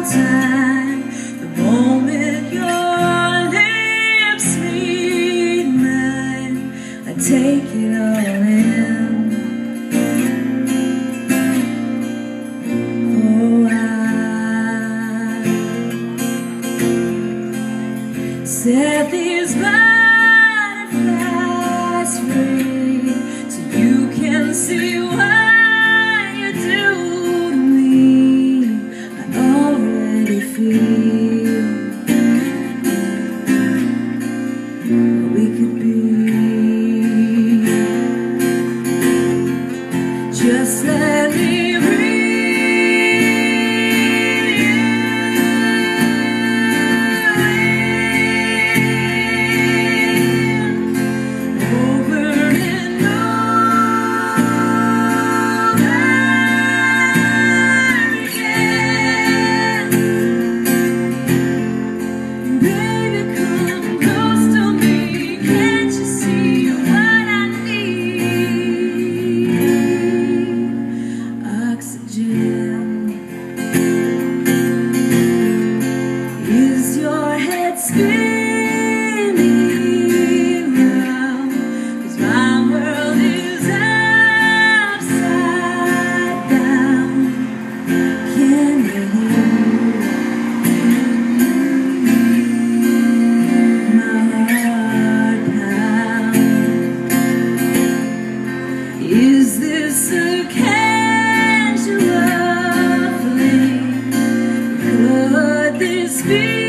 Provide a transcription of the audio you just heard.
time. The moment your lips meet mine, I take it all in. Oh, I set these butterflies free, so you can see what you do to me. I already feel what we could be. Just let me spinning round, 'cause my world is upside down. Can you hear my heart pound? Is this a casual flame? Could this be